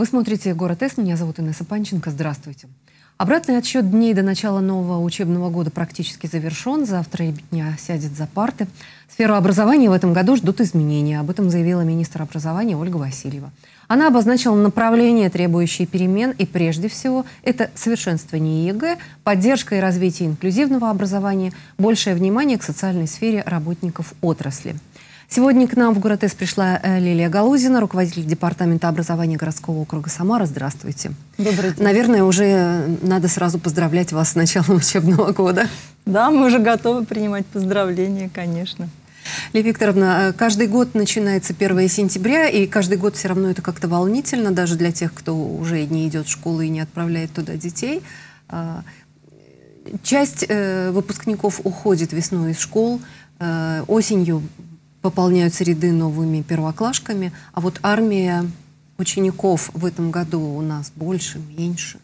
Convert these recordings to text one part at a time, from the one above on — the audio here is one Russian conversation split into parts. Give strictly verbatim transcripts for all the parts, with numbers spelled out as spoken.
Вы смотрите «Город С», меня зовут Инесса Панченко. Здравствуйте. Обратный отсчет дней до начала нового учебного года практически завершен. Завтра ребятня сядет за парты. Сферу образования в этом году ждут изменения. Об этом заявила министр образования Ольга Васильева. Она обозначила направления, требующие перемен, и прежде всего это совершенствование ЕГЭ, поддержка и развитие инклюзивного образования, большее внимание к социальной сфере работников отрасли. Сегодня к нам в город С пришла Лилия Галузина, руководитель департамента образования городского округа Самара. Здравствуйте. Добрый день. Наверное, уже надо сразу поздравлять вас с началом учебного года. Да, мы уже готовы принимать поздравления, конечно. Лилия Викторовна, каждый год начинается первое сентября, и каждый год все равно это как-то волнительно, даже для тех, кто уже не идет в школу и не отправляет туда детей. Часть выпускников уходит весной из школ, осенью пополняются ряды новыми первоклашками, а вот армия учеников в этом году у нас больше, меньше.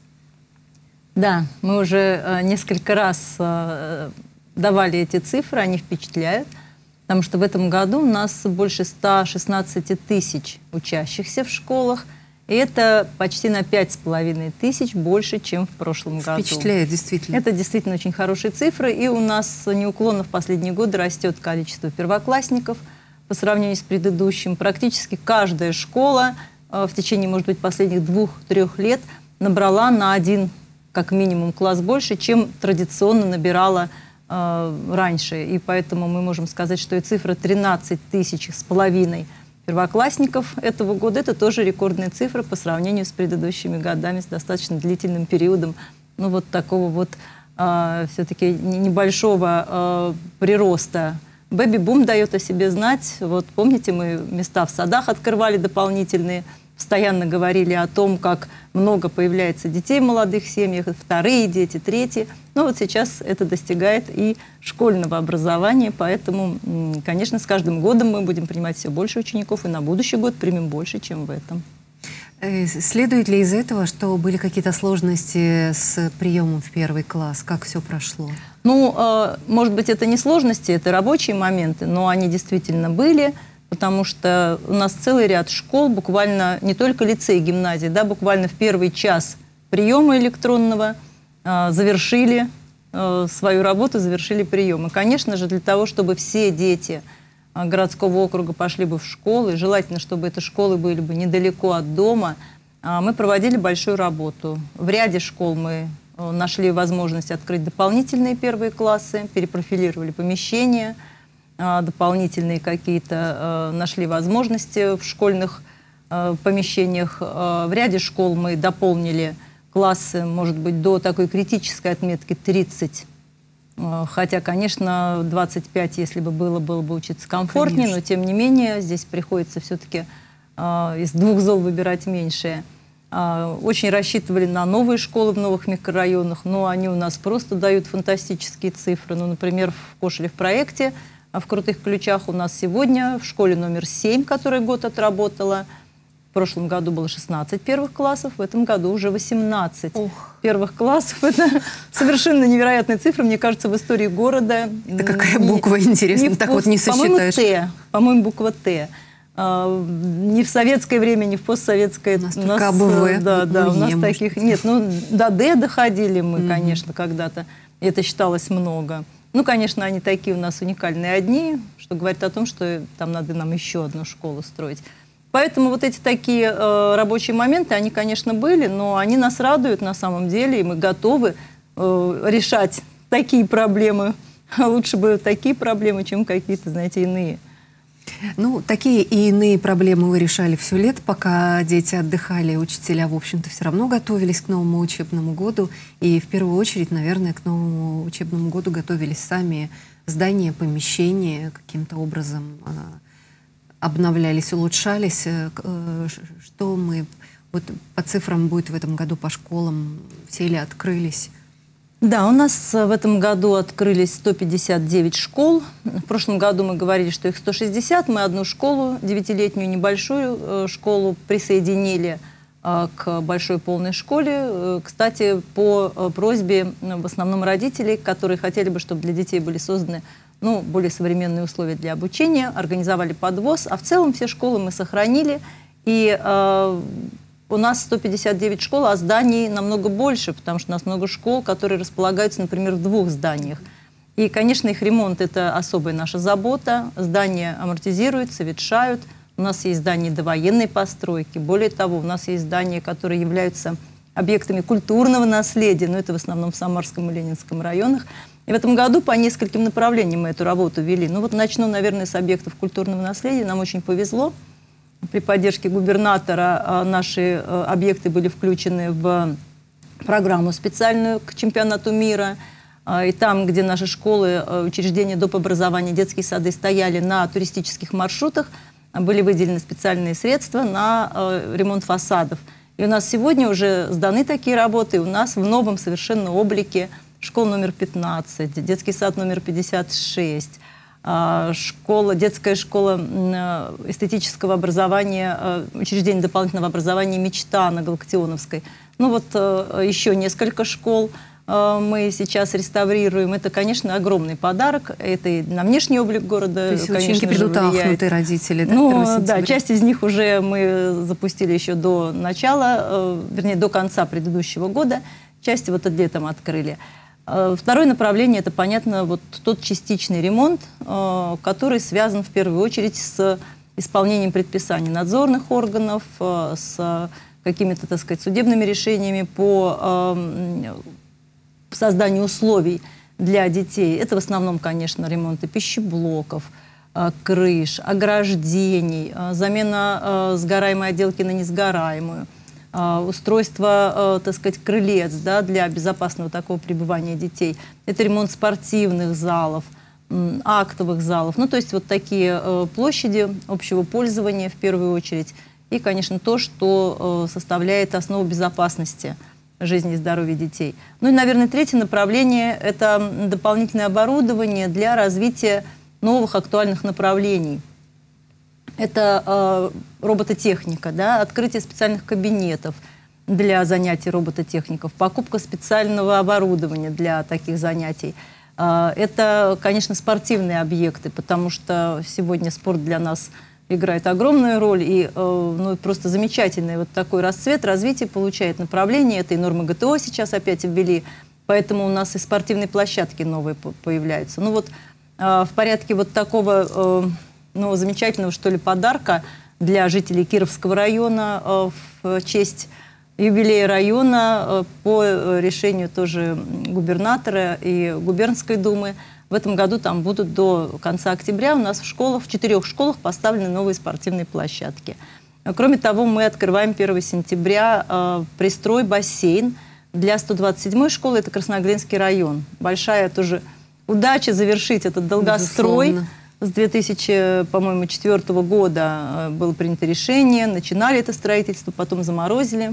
Да, мы уже несколько раз давали эти цифры, они впечатляют, потому что в этом году у нас больше ста шестнадцати тысяч учащихся в школах, и это почти на пять с половиной тысяч больше, чем в прошлом году. Впечатляет, действительно. Это действительно очень хорошие цифры, и у нас неуклонно в последние годы растет количество первоклассников по сравнению с предыдущим. Практически каждая школа в течение, может быть, последних двух-трех лет набрала на один, как минимум, класс больше, чем традиционно набирала э, раньше. И поэтому мы можем сказать, что и цифра тринадцать тысяч с половиной первоклассников этого года, это тоже рекордная цифра по сравнению с предыдущими годами, с достаточно длительным периодом, ну, вот такого вот э, все-таки небольшого э, прироста. Бэби-бум дает о себе знать. Вот помните, мы места в садах открывали дополнительные, постоянно говорили о том, как много появляется детей в молодых семьях, вторые дети, третьи. Но вот сейчас это достигает и школьного образования, поэтому, конечно, с каждым годом мы будем принимать все больше учеников, и на будущий год примем больше, чем в этом. Следует ли из этого, что были какие-то сложности с приемом в первый класс? Как все прошло? Ну, э, может быть, это не сложности, это рабочие моменты, но они действительно были, потому что у нас целый ряд школ, буквально не только лицей, гимназии, да, буквально в первый час приема электронного э, завершили э, свою работу, завершили прием. И, конечно же, для того, чтобы все дети э, городского округа пошли бы в школы, желательно, чтобы эти школы были бы недалеко от дома, э, мы проводили большую работу. В ряде школ мы нашли возможность открыть дополнительные первые классы, перепрофилировали помещения, дополнительные какие-то нашли возможности в школьных помещениях. В ряде школ мы дополнили классы, может быть, до такой критической отметки тридцать. Хотя, конечно, двадцать пять, если бы было, было бы учиться комфортнее, конечно. Но тем не менее здесь приходится все-таки из двух зол выбирать меньшее. Очень рассчитывали на новые школы в новых микрорайонах, но они у нас просто дают фантастические цифры. Ну, например, в Кошеле в проекте, в Крутых Ключах у нас сегодня в школе номер семь, которая год отработала, в прошлом году было шестнадцать первых классов, в этом году уже восемнадцать Ох. Первых классов. Это совершенно невероятная цифра, мне кажется, в истории города. Это какая буква, интересно, так вот не сосчитаешь. По-моему, Т, по-моему, буква Т. Не в советское время, не в постсоветское. У нас у только АБВ. Да, да, у нас таких нет. Ну, до Д доходили мы, mm-hmm. конечно, когда-то. Это считалось много. Ну, конечно, они такие у нас уникальные одни, что говорит о том, что там надо нам еще одну школу строить. Поэтому вот эти такие э, рабочие моменты, они, конечно, были, но они нас радуют на самом деле, и мы готовы э, решать такие проблемы. Лучше бы такие проблемы, чем какие-то, знаете, иные. Ну, такие и иные проблемы вы решали все лето, пока дети отдыхали. Учителя, в общем-то, все равно готовились к новому учебному году. И в первую очередь, наверное, к новому учебному году готовились сами. Здания, помещения каким-то образом э, обновлялись, улучшались. Э, что мы, вот по цифрам будет в этом году по школам? Все ли открылись? Да, у нас в этом году открылись сто пятьдесят девять школ. В прошлом году мы говорили, что их сто шестьдесят. Мы одну школу, девятилетнюю небольшую школу, присоединили к большой полной школе. Кстати, по просьбе в основном родителей, которые хотели бы, чтобы для детей были созданы ну, более современные условия для обучения, организовали подвоз. А в целом все школы мы сохранили. И у нас сто пятьдесят девять школ, а зданий намного больше, потому что у нас много школ, которые располагаются, например, в двух зданиях. И, конечно, их ремонт – это особая наша забота. Здания амортизируются, ветшают. У нас есть здания довоенной постройки. Более того, у нас есть здания, которые являются объектами культурного наследия, но это в основном в Самарском и Ленинском районах. И в этом году по нескольким направлениям мы эту работу вели. Ну вот начну, наверное, с объектов культурного наследия. Нам очень повезло. При поддержке губернатора наши объекты были включены в программу специальную к чемпионату мира. И там, где наши школы, учреждения доп. Образования, детские сады стояли на туристических маршрутах, были выделены специальные средства на ремонт фасадов. И у нас сегодня уже сданы такие работы. И у нас в новом совершенно облике школа номер пятнадцать, детский сад номер пятьдесят шесть, школа, детская школа эстетического образования, учреждение дополнительного образования «Мечта» на Галактионовской. Ну вот еще несколько школ мы сейчас реставрируем. Это, конечно, огромный подарок. Это и на внешний облик города, то есть конечно, ученики придут ахнутые, родители, да? Ну, да, часть из них уже мы запустили еще до начала, вернее, до конца предыдущего года. Часть вот летом открыли. Второе направление – это, понятно, вот тот частичный ремонт, который связан в первую очередь с исполнением предписаний надзорных органов, с какими-то, так сказать, судебными решениями по созданию условий для детей. Это в основном, конечно, ремонты пищеблоков, крыш, ограждений, замена сгораемой отделки на несгораемую, устройство, так сказать, крылец, да, для безопасного такого пребывания детей. Это ремонт спортивных залов, актовых залов. Ну, то есть вот такие площади общего пользования в первую очередь. И, конечно, то, что составляет основу безопасности жизни и здоровья детей. Ну и, наверное, третье направление – это дополнительное оборудование для развития новых актуальных направлений. Это э, робототехника, да, открытие специальных кабинетов для занятий робототехников, покупка специального оборудования для таких занятий. Э, это, конечно, спортивные объекты, потому что сегодня спорт для нас играет огромную роль, и э, ну, просто замечательный вот такой расцвет, развитие получает направление. Это и нормы гэ тэ о сейчас опять ввели, поэтому у нас и спортивные площадки новые появляются. Ну вот э, в порядке вот такого э, ну, замечательного, что ли, подарка для жителей Кировского района э, в честь юбилея района э, по решению тоже губернатора и губернской думы. В этом году там будут до конца октября у нас в школах, в четырех школах поставлены новые спортивные площадки. Кроме того, мы открываем первого сентября э, пристрой бассейн для сто двадцать седьмой школы, это Красноглинский район. Большая тоже удача завершить этот долгострой. Безусловно. С две тысячи, по-моему, четвёртого года было принято решение, начинали это строительство, потом заморозили.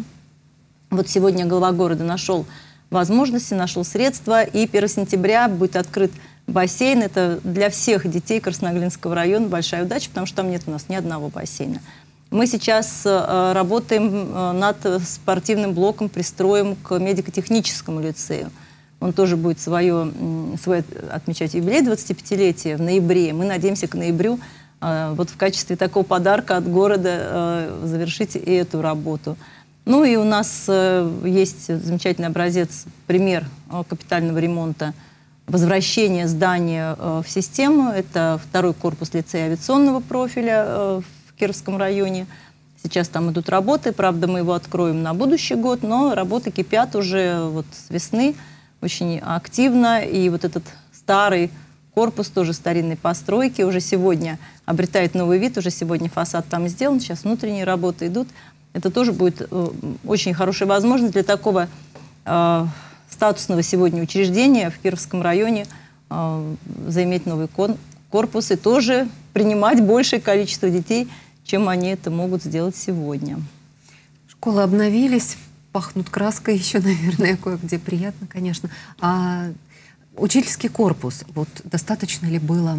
Вот сегодня глава города нашел возможности, нашел средства, и первого сентября будет открыт бассейн. Это для всех детей Красноглинского района большая удача, потому что там нет у нас ни одного бассейна. Мы сейчас э, работаем э, над спортивным блоком, пристроем к медико-техническому лицею. Он тоже будет свое, свое отмечать юбилей двадцатипятилетия в ноябре. Мы надеемся к ноябрю э, вот в качестве такого подарка от города э, завершить и эту работу. Ну и у нас э, есть замечательный образец, пример э, капитального ремонта, возвращения здания э, в систему. Это второй корпус лицея авиационного профиля э, в Кировском районе. Сейчас там идут работы, правда, мы его откроем на будущий год, но работы кипят уже вот с весны очень активно. И вот этот старый корпус тоже старинной постройки уже сегодня обретает новый вид, уже сегодня фасад там сделан, сейчас внутренние работы идут. Это тоже будет э, очень хорошая возможность для такого э, статусного сегодня учреждения в Кировском районе э, заиметь новый кон корпус и тоже принимать большее количество детей, чем они это могут сделать сегодня. Школы обновились, пахнут краской еще, наверное, кое-где приятно, конечно. А учительский корпус, вот достаточно ли было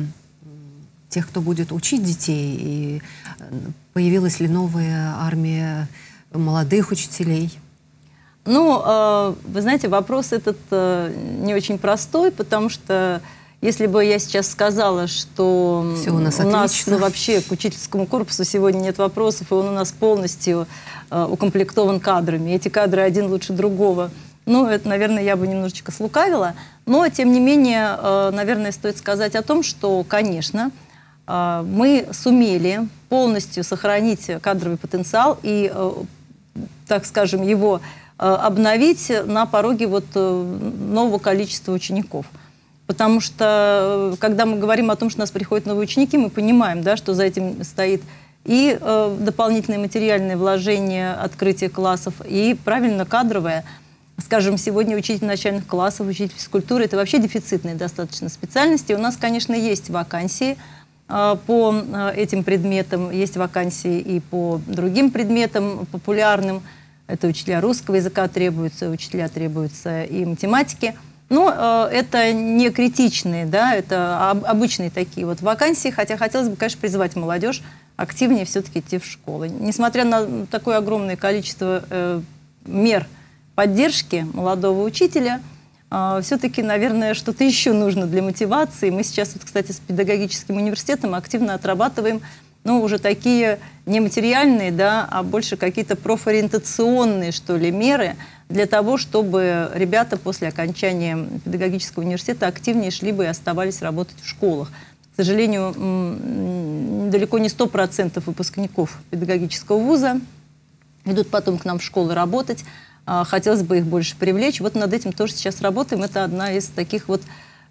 тех, кто будет учить детей, и появилась ли новая армия молодых учителей? Ну, вы знаете, вопрос этот не очень простой, потому что Если бы я сейчас сказала, что Все у нас, у нас отлично. вообще к учительскому корпусу сегодня нет вопросов, и он у нас полностью э, укомплектован кадрами, эти кадры один лучше другого, ну, это, наверное, я бы немножечко слукавила. Но, тем не менее, э, наверное, стоит сказать о том, что, конечно, э, мы сумели полностью сохранить кадровый потенциал и, э, так скажем, его э, обновить на пороге вот, э, нового количества учеников. Потому что, когда мы говорим о том, что у нас приходят новые ученики, мы понимаем, да, что за этим стоит и э, дополнительные материальные вложения, открытие классов, и правильно кадровое. Скажем, сегодня учитель начальных классов, учитель физкультуры – это вообще дефицитные достаточно специальности. У нас, конечно, есть вакансии э, по э, этим предметам, есть вакансии и по другим предметам популярным. Это учителя русского языка требуются, учителя требуются и математики. Но э, это не критичные, да, это об, обычные такие вот вакансии, хотя хотелось бы, конечно, призывать молодежь активнее все-таки идти в школы. Несмотря на такое огромное количество э, мер поддержки молодого учителя, э, все-таки, наверное, что-то еще нужно для мотивации. Мы сейчас, вот, кстати, с педагогическим университетом активно отрабатываем, ну, уже такие не материальные, да, а больше какие-то профориентационные, что ли, меры, для того, чтобы ребята после окончания педагогического университета активнее шли бы и оставались работать в школах. К сожалению, далеко не сто процентов выпускников педагогического вуза идут потом к нам в школы работать. Хотелось бы их больше привлечь. Вот над этим тоже сейчас работаем. Это одна из таких вот,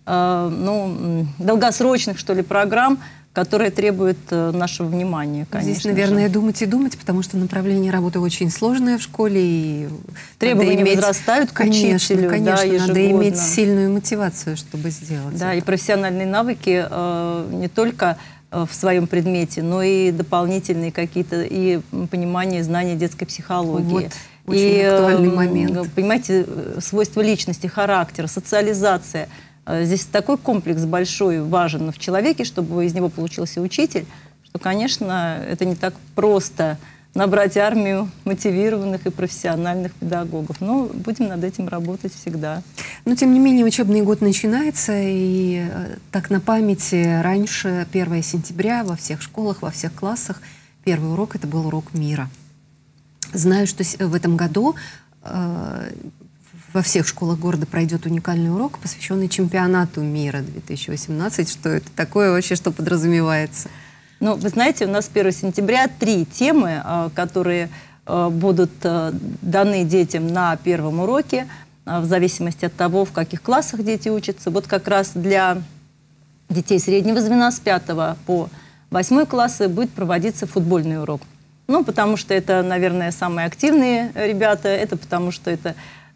ну, долгосрочных, что ли, программ, которые требуют э, нашего внимания, конечно. Здесь, наверное, же. думать и думать, потому что направление работы очень сложное в школе. И требования иметь, возрастают к конечно, учителю. Конечно, да, надо иметь сильную мотивацию, чтобы сделать Да, это. и профессиональные навыки э, не только э, в своем предмете, но и дополнительные какие-то, и понимание, знания детской психологии. Вот, очень и, актуальный э, момент. Понимаете, свойства личности, характера, социализация. Здесь такой комплекс большой важен в человеке, чтобы из него получился учитель, что, конечно, это не так просто набрать армию мотивированных и профессиональных педагогов. Но будем над этим работать всегда. Но, тем не менее, учебный год начинается, и так на памяти раньше, первое сентября, во всех школах, во всех классах, первый урок — это был урок мира. Знаю, что в этом году э, во всех школах города пройдет уникальный урок, посвященный чемпионату мира две тысячи восемнадцать. Что это такое вообще, что подразумевается? Ну, вы знаете, у нас первого сентября три темы, которые будут даны детям на первом уроке, в зависимости от того, в каких классах дети учатся. Вот как раз для детей среднего звена с пятого по восьмой классы будет проводиться футбольный урок. Ну, потому что это, наверное, самые активные ребята, это потому что это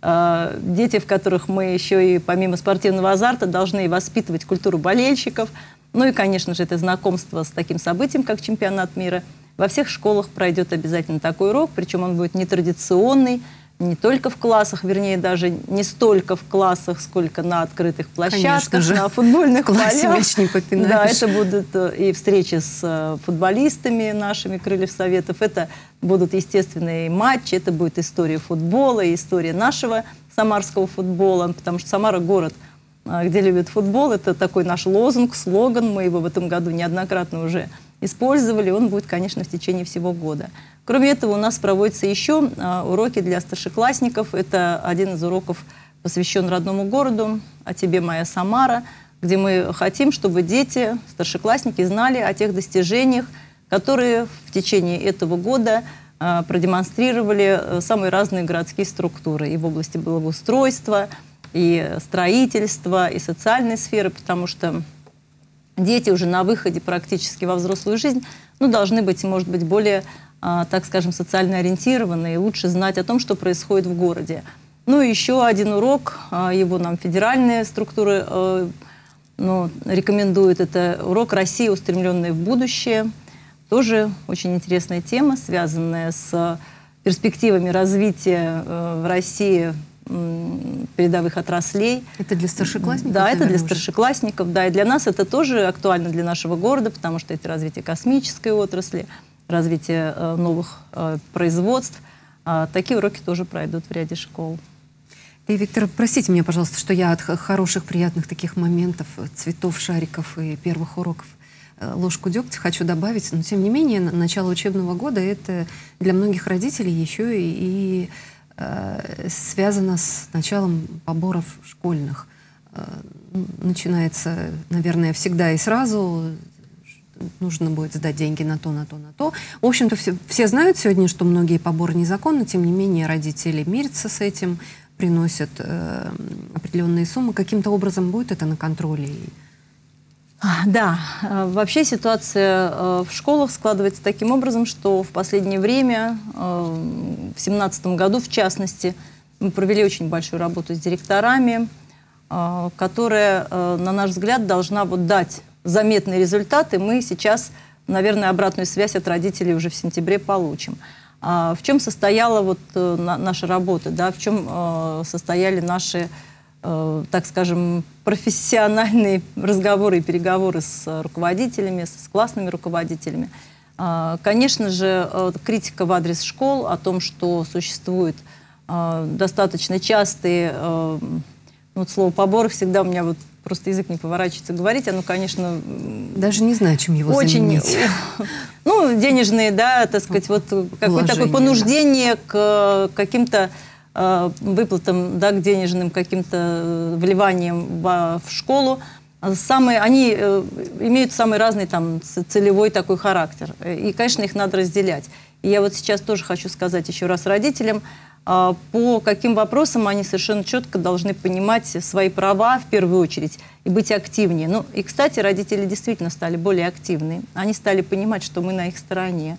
дети, в которых мы еще и помимо спортивного азарта должны воспитывать культуру болельщиков. Ну и, конечно же, это знакомство с таким событием, как чемпионат мира. Во всех школах пройдет обязательно такой урок, причем он будет нетрадиционный, не только в классах, вернее, даже не столько в классах, сколько на открытых площадках, на футбольных полях. Да, это будут и встречи с футболистами нашими крыльев советов, это будут естественные матчи, это будет история футбола, и история нашего самарского футбола, потому что Самара — город, где любят футбол. Это такой наш лозунг, слоган, мы его в этом году неоднократно уже использовали, он будет, конечно, в течение всего года. Кроме этого, у нас проводятся еще а, уроки для старшеклассников. Это один из уроков, посвящен родному городу, «О тебе, моя Самара», где мы хотим, чтобы дети, старшеклассники, знали о тех достижениях, которые в течение этого года а, продемонстрировали самые разные городские структуры и в области благоустройства, и строительства, и социальной сферы, потому что дети уже на выходе практически во взрослую жизнь, ну, должны быть, может быть, более, а, так скажем, социально ориентированные, и лучше знать о том, что происходит в городе. Ну, и еще один урок, а, его нам федеральные структуры а, ну, рекомендуют, это урок «Россия, устремленная в будущее». Тоже очень интересная тема, связанная с перспективами развития а, в России передовых отраслей. Это для старшеклассников? Да, наверное, это для уже? старшеклассников, да, и для нас это тоже актуально для нашего города, потому что это развитие космической отрасли, развитие э, новых э, производств. А, такие уроки тоже пройдут в ряде школ. И, Виктор, простите меня, пожалуйста, что я от хороших, приятных таких моментов, цветов, шариков и первых уроков ложку дегтя хочу добавить. Но, тем не менее, начало учебного года — это для многих родителей еще и, и э, связано с началом поборов школьных. Э, начинается, наверное, всегда и сразу. Нужно будет сдать деньги на то, на то, на то. В общем-то, все, все знают сегодня, что многие поборы незаконны. Тем не менее, родители мирятся с этим, приносят э, определенные суммы. Каким-то образом будет это на контроле? Да, вообще ситуация в школах складывается таким образом, что в последнее время, в две тысячи семнадцатом году в частности, мы провели очень большую работу с директорами, которая, на наш взгляд, должна вот дать заметные результаты. Мы сейчас, наверное, обратную связь от родителей уже в сентябре получим. В чем состояла вот наша работа, да, в чем состояли наши, так скажем, профессиональные разговоры и переговоры с руководителями, с классными руководителями. Конечно же, критика в адрес школ о том, что существуют достаточно частые, вот слово поборы всегда у меня вот просто язык не поворачивается говорить, оно, конечно... Даже не знаю, чем его очень, заменить. Ну, денежные, да, так сказать, вот какое-то такое понуждение да. к каким-то э, выплатам, да, к денежным каким-то вливаниям в, в школу. Самые, они э, имеют самый разный там целевой такой характер. И, конечно, их надо разделять. И я вот сейчас тоже хочу сказать еще раз родителям, по каким вопросам они совершенно четко должны понимать свои права в первую очередь и быть активнее. Ну и, кстати, родители действительно стали более активны. Они стали понимать, что мы на их стороне.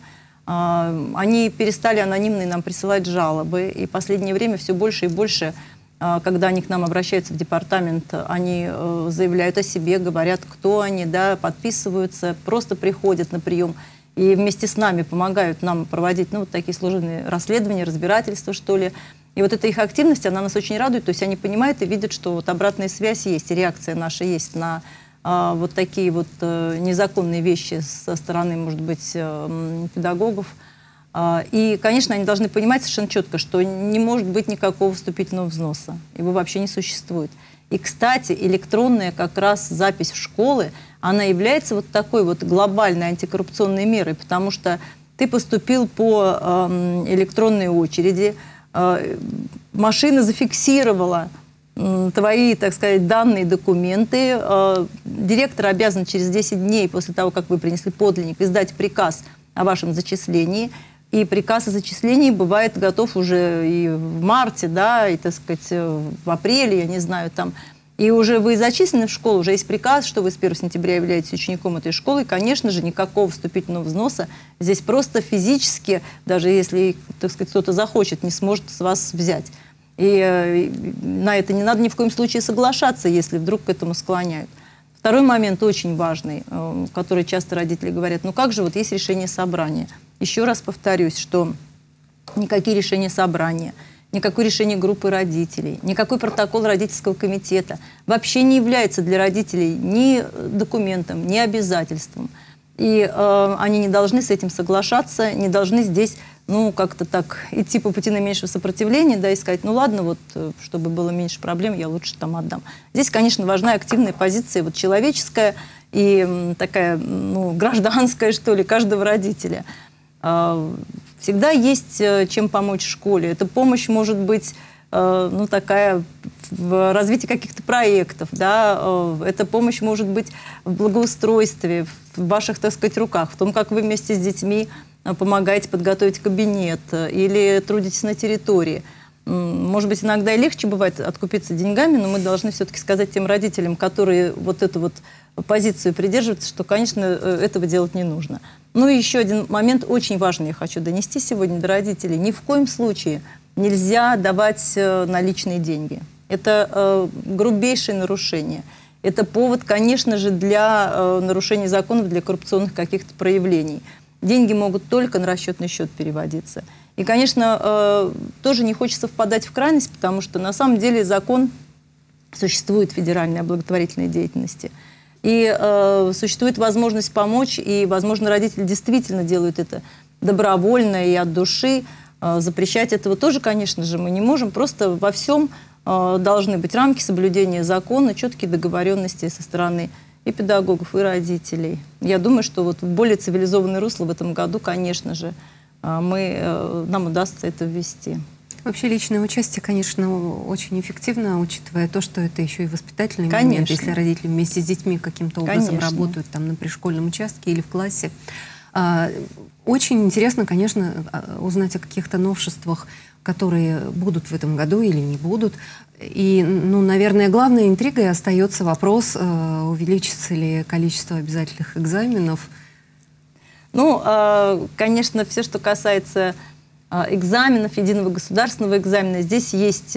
Они перестали анонимно нам присылать жалобы. И в последнее время все больше и больше, когда они к нам обращаются в департамент, они заявляют о себе, говорят, кто они, да, подписываются, просто приходят на прием. И вместе с нами помогают нам проводить, ну, вот такие сложные расследования, разбирательства, что ли. И вот эта их активность, она нас очень радует. То есть они понимают и видят, что вот обратная связь есть, и реакция наша есть на а, вот такие вот а, незаконные вещи со стороны, может быть, а, педагогов. А, и, конечно, они должны понимать совершенно четко, что не может быть никакого вступительного взноса. Его вообще не существует. И, кстати, электронная как раз запись в школы, она является вот такой вот глобальной антикоррупционной мерой, потому что ты поступил по э, электронной очереди, э, машина зафиксировала э, твои, так сказать, данные, документы, э, директор обязан через десять дней после того, как вы принесли подлинник, издать приказ о вашем зачислении. И приказ о зачислении бывает готов уже и в марте, да, и, так сказать, в апреле, я не знаю, там. И уже вы зачислены в школу, уже есть приказ, что вы с первого сентября являетесь учеником этой школы. И, конечно же, никакого вступительного взноса здесь просто физически, даже если, так сказать, кто-то захочет, не сможет с вас взять. И э, на это не надо ни в коем случае соглашаться, если вдруг к этому склоняют. Второй момент очень важный, э, который часто родители говорят, ну как же, вот есть решение собрания. Еще раз повторюсь, что никакие решения собрания, никакое решение группы родителей, никакой протокол родительского комитета вообще не является для родителей ни документом, ни обязательством. И э, они не должны с этим соглашаться, не должны здесь, ну, как-то так идти по пути наименьшего сопротивления, да, и сказать, ну, ладно, вот, чтобы было меньше проблем, я лучше там отдам. Здесь, конечно, важна активная позиция, вот, человеческая и такая, ну, гражданская, что ли, каждого родителя. Всегда есть чем помочь школе. Эта помощь может быть, ну, такая в развитии каких-то проектов, да? Эта помощь может быть в благоустройстве, в ваших, так сказать, руках, в том, как вы вместе с детьми помогаете подготовить кабинет или трудитесь на территории. Может быть, иногда и легче бывает откупиться деньгами, но мы должны все-таки сказать тем родителям, которые вот эту вот позицию придерживаются, что, конечно, этого делать не нужно. Ну и еще один момент очень важный я хочу донести сегодня до родителей. Ни в коем случае нельзя давать наличные деньги. Это э, грубейшее нарушение. Это повод, конечно же, для э, нарушения законов, для коррупционных каких-то проявлений. Деньги могут только на расчетный счет переводиться. И, конечно, э, тоже не хочется впадать в крайность, потому что на самом деле закон существует федеральной о благотворительной деятельности. И э, существует возможность помочь, и, возможно, родители действительно делают это добровольно и от души. Запрещать этого тоже, конечно же, мы не можем. Просто во всем должны быть рамки соблюдения закона, четкие договоренности со стороны и педагогов, и родителей. Я думаю, что вот в более цивилизованное русло в этом году, конечно же, мы, нам удастся это ввести. Вообще личное участие, конечно, очень эффективно, учитывая то, что это еще и воспитательный конечно. момент, если родители вместе с детьми каким-то образом конечно. работают там на пришкольном участке или в классе. Очень интересно, конечно, узнать о каких-то новшествах, которые будут в этом году или не будут. И, ну, наверное, главной интригой остается вопрос, увеличится ли количество обязательных экзаменов. Ну, конечно, все, что касается экзаменов, единого государственного экзамена, здесь есть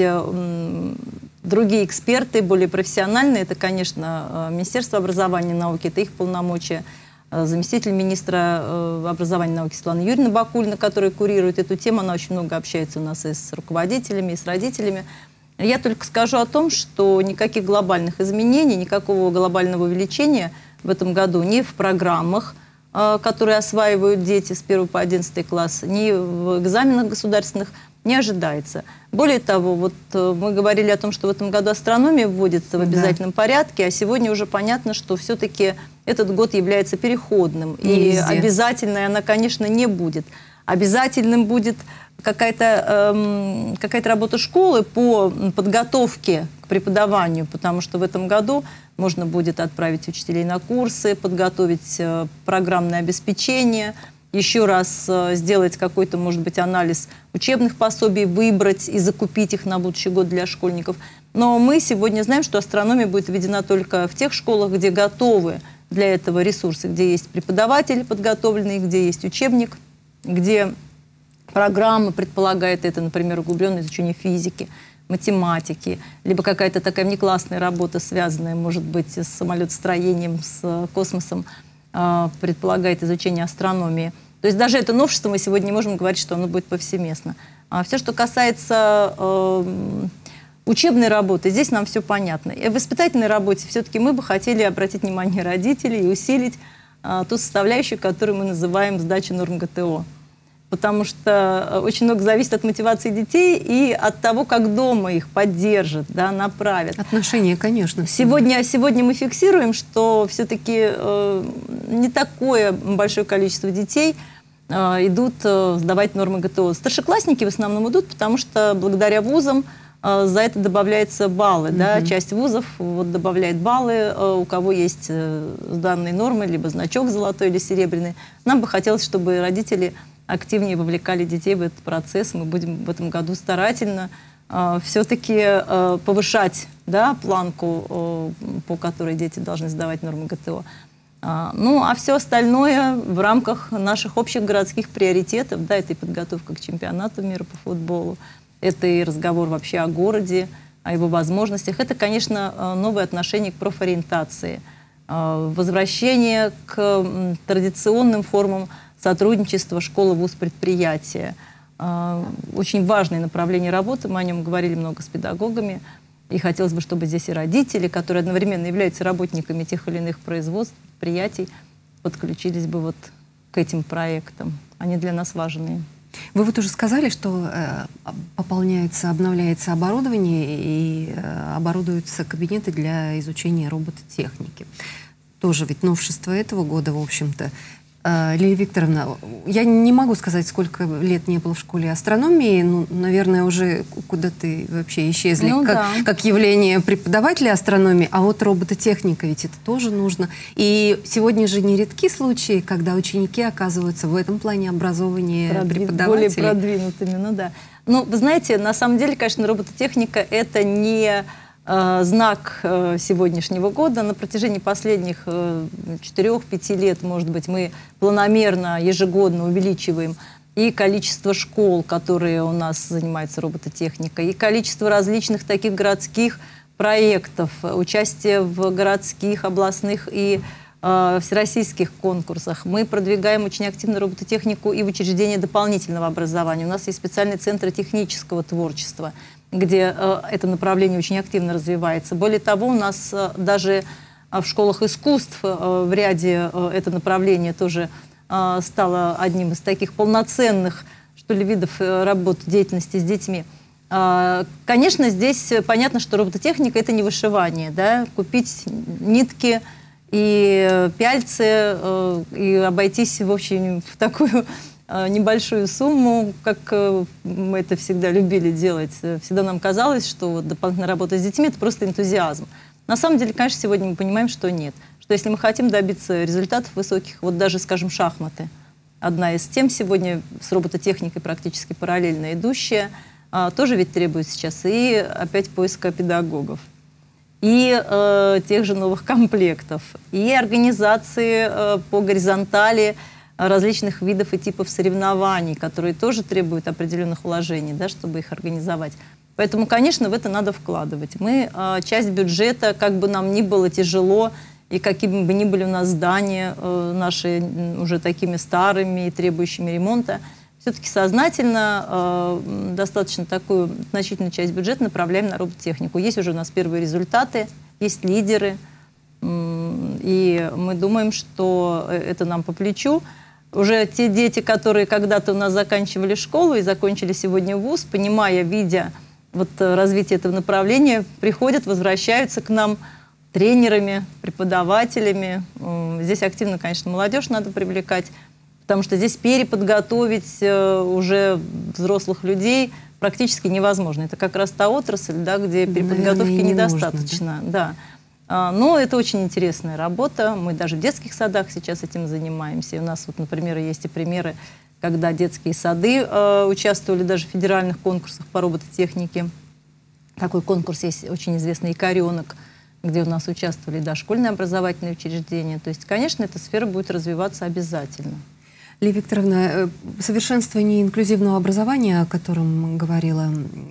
другие эксперты, более профессиональные. Это, конечно, Министерство образования и науки, это их полномочия. Заместитель министра образования и науки Светлана Юрьевна Бакулина, которая курирует эту тему, она очень много общается у нас и с руководителями, и с родителями. Я только скажу о том, что никаких глобальных изменений, никакого глобального увеличения в этом году ни в программах, которые осваивают дети с первого по одиннадцатый класс, ни в экзаменах государственных не ожидается. Более того, вот мы говорили о том, что в этом году астрономия вводится в обязательном да. порядке, а сегодня уже понятно, что все-таки этот год является переходным. Не и везде. Обязательной она, конечно, не будет. Обязательным будет какая-то эм, какая-то работа школы по подготовке к преподаванию, потому что в этом году можно будет отправить учителей на курсы, подготовить э, программное обеспечение, еще раз э, сделать какой-то, может быть, анализ учебных пособий, выбрать и закупить их на будущий год для школьников. Но мы сегодня знаем, что астрономия будет введена только в тех школах, где готовы для этого ресурсы, где есть преподаватель подготовленный, где есть учебник, где программа предполагает это, например, углубленное изучение физики, математики, либо какая-то такая внеклассная работа, связанная, может быть, с самолетостроением, с космосом, предполагает изучение астрономии. То есть даже это новшество мы сегодня не можем говорить, что оно будет повсеместно. А все, что касается э, учебной работы, здесь нам все понятно. И в воспитательной работе все-таки мы бы хотели обратить внимание родителей и усилить э, ту составляющую, которую мы называем сдача норм ГТО. Потому что очень много зависит от мотивации детей и от того, как дома их поддержат, да, направят. Отношения, конечно. Сегодня, сегодня мы фиксируем, что все-таки э, не такое большое количество детей э, идут э, сдавать нормы ГТО. Старшеклассники в основном идут, потому что благодаря вузам э, за это добавляются баллы. Mm-hmm. Да? Часть вузов вот, добавляет баллы, э, у кого есть э, данные нормы, либо значок золотой или серебряный. Нам бы хотелось, чтобы родители активнее вовлекали детей в этот процесс. Мы будем в этом году старательно э, все-таки э, повышать, да, планку, э, по которой дети должны сдавать нормы ГТО. А, ну, а все остальное в рамках наших общих городских приоритетов, да, это и подготовка к чемпионату мира по футболу, это и разговор вообще о городе, о его возможностях. Это, конечно, новое отношение к профориентации, э, возвращение к традиционным формам сотрудничество школы, вуз, предприятия. Очень важное направление работы, мы о нем говорили много с педагогами. И хотелось бы, чтобы здесь и родители, которые одновременно являются работниками тех или иных производств, предприятий, подключились бы вот к этим проектам. Они для нас важны. Вы вот уже сказали, что э, пополняется, обновляется оборудование и э, оборудуются кабинеты для изучения робототехники. Тоже ведь новшество этого года, в общем-то. Лилия Викторовна, я не могу сказать, сколько лет не было в школе астрономии. Ну, наверное, уже куда-то вообще исчезли ну, как, да. как явление преподавателя астрономии. А вот робототехника, ведь это тоже нужно. И сегодня же нередки случаи, когда ученики оказываются в этом плане образования Продвин... преподавателей. Более продвинутыми, ну да. Ну, вы знаете, на самом деле, конечно, робототехника — это не знак сегодняшнего года. На протяжении последних четырёх-пяти лет, может быть, мы планомерно, ежегодно увеличиваем и количество школ, которые у нас занимаются робототехникой, и количество различных таких городских проектов, участие в городских, областных и э, всероссийских конкурсах. Мы продвигаем очень активно робототехнику и в учреждении дополнительного образования. У нас есть специальные центры технического творчества, где э, это направление очень активно развивается. Более того, у нас э, даже э, в школах искусств э, в ряде э, это направление тоже э, стало одним из таких полноценных, что ли, видов работ, деятельности с детьми. Конечно, здесь понятно, что робототехника – это не вышивание, да? Купить нитки и пяльцы, и обойтись, в общем, в такую небольшую сумму, как мы это всегда любили делать. Всегда нам казалось, что вот дополнительная работа с детьми – это просто энтузиазм. На самом деле, конечно, сегодня мы понимаем, что нет. Что если мы хотим добиться результатов высоких, вот даже, скажем, шахматы, одна из тем сегодня с робототехникой практически параллельно идущая, тоже ведь требует сейчас и опять поиска педагогов, и э, тех же новых комплектов, и организации э, по горизонтали различных видов и типов соревнований, которые тоже требуют определенных вложений, да, чтобы их организовать. Поэтому, конечно, в это надо вкладывать. Мы э, часть бюджета, как бы нам ни было тяжело, и какими бы ни были у нас здания э, наши уже такими старыми и требующими ремонта, все-таки сознательно э, достаточно такую значительную часть бюджета направляем на робототехнику. Есть уже у нас первые результаты, есть лидеры, э, и мы думаем, что это нам по плечу. Уже те дети, которые когда-то у нас заканчивали школу и закончили сегодня вуз, понимая, видя вот развитие этого направления, приходят, возвращаются к нам тренерами, преподавателями. Э, здесь активно, конечно, молодежь надо привлекать, потому что здесь переподготовить э, уже взрослых людей практически невозможно. Это как раз та отрасль, да, где переподготовки не недостаточно. Нужно, да? Да. А, но это очень интересная работа. Мы даже в детских садах сейчас этим занимаемся. И у нас, вот, например, есть и примеры, когда детские сады э, участвовали даже в федеральных конкурсах по робототехнике. Такой конкурс есть очень известный «Икоренок», где у нас участвовали дошкольные образовательные учреждения. То есть, конечно, эта сфера будет развиваться обязательно. Лия Викторовна, совершенствование инклюзивного образования, о котором говорила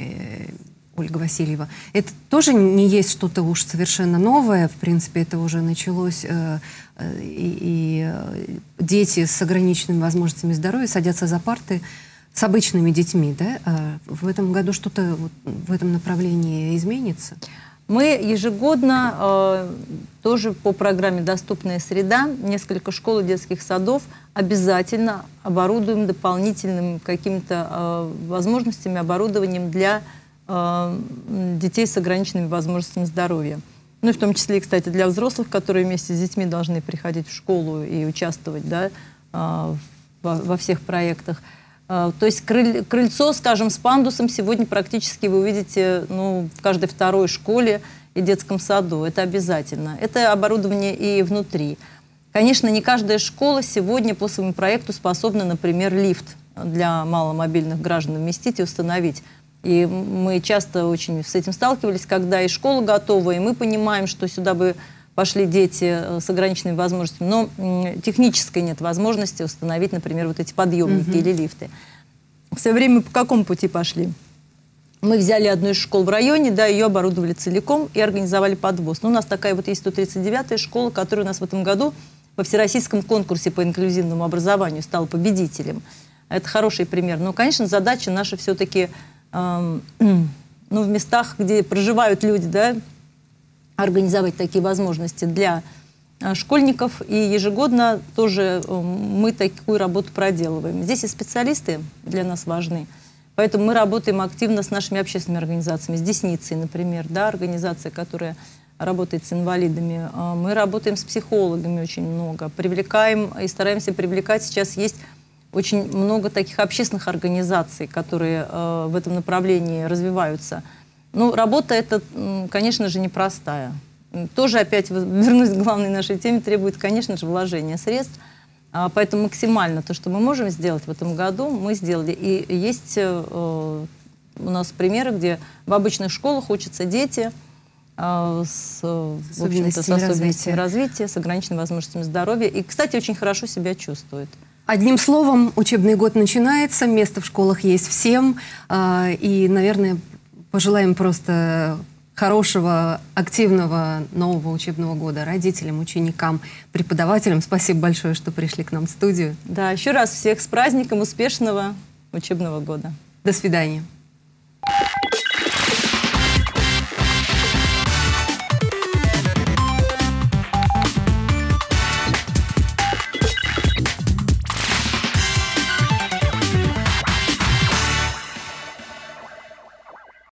Ольга Васильева, это тоже не есть что-то уж совершенно новое. В принципе, это уже началось, и, и дети с ограниченными возможностями здоровья садятся за парты с обычными детьми. Да? В этом году что-то в этом направлении изменится? Мы ежегодно э, тоже по программе «Доступная среда» несколько школ и детских садов обязательно оборудуем дополнительными какими-то э, возможностями, оборудованием для э, детей с ограниченными возможностями здоровья. Ну и в том числе, кстати, для взрослых, которые вместе с детьми должны приходить в школу и участвовать, да, э, во, во всех проектах. То есть крыльцо, скажем, с пандусом сегодня практически вы увидите, ну, в каждой второй школе и детском саду. Это обязательно. Это оборудование и внутри. Конечно, не каждая школа сегодня по своему проекту способна, например, лифт для маломобильных граждан вместить и установить. И мы часто очень с этим сталкивались, когда и школа готова, и мы понимаем, что сюда бы пошли дети с ограниченными возможностями, но технической нет возможности установить, например, вот эти подъемники mm-hmm. или лифты. В свое время мы по какому пути пошли? Мы взяли одну из школ в районе, да, ее оборудовали целиком и организовали подвоз. Но у нас такая вот есть сто тридцать девятая школа, которая у нас в этом году во всероссийском конкурсе по инклюзивному образованию стала победителем. Это хороший пример. Но, конечно, задача наша все-таки э, ну, в местах, где проживают люди, да, организовать такие возможности для школьников, и ежегодно тоже мы такую работу проделываем. Здесь и специалисты для нас важны, поэтому мы работаем активно с нашими общественными организациями, с Десницей, например, да, организация, которая работает с инвалидами. Мы работаем с психологами очень много, привлекаем и стараемся привлекать. Сейчас есть очень много таких общественных организаций, которые в этом направлении развиваются. Ну, работа эта, конечно же, непростая. Тоже, опять вернусь к главной нашей теме, требует, конечно же, вложения средств. Поэтому максимально то, что мы можем сделать в этом году, мы сделали. И есть у нас примеры, где в обычных школах учатся дети с, в общем-то, с особенностями развития, с ограниченными возможностями здоровья. И, кстати, очень хорошо себя чувствуют. Одним словом, учебный год начинается, место в школах есть всем. И, наверное, пожелаем просто хорошего, активного нового учебного года родителям, ученикам, преподавателям. Спасибо большое, что пришли к нам в студию. Да, еще раз всех с праздником, успешного учебного года. До свидания.